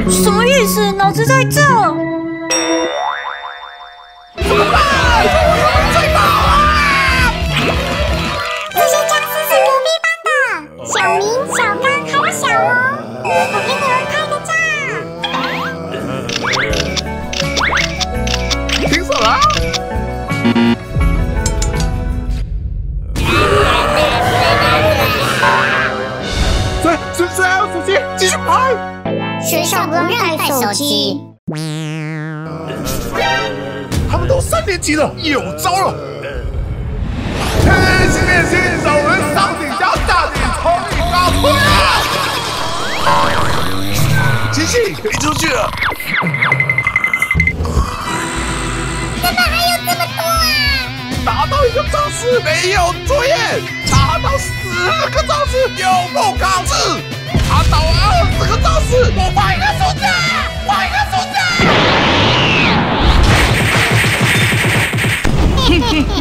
什么意思？脑子在这。 怎么办？追跑啊！ 这些僵尸是躲避班的，小明、小刚还有小龙，我给你们拍个照。 凭什么？谁还有手机？继续拍！ 学校不让带手机。 他们都3年级了，有招了！天行练习，让我们上顶加大顶，从你高推啊！琪琪，飞出去了！ 怎么还有这么多啊？ 打到一个僵尸没有作业，查到10个僵尸有梦考试，查到20个僵尸，我画一个数字，画一个数字。 嘿嘿嘿。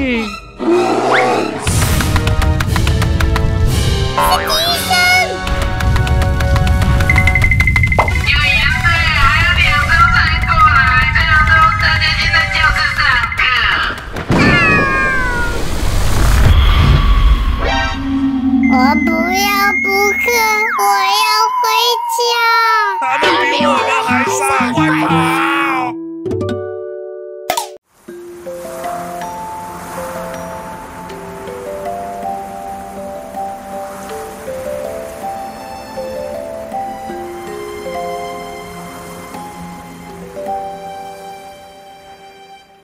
我不要补课，我要回家。 他们比我们还傻，快跑！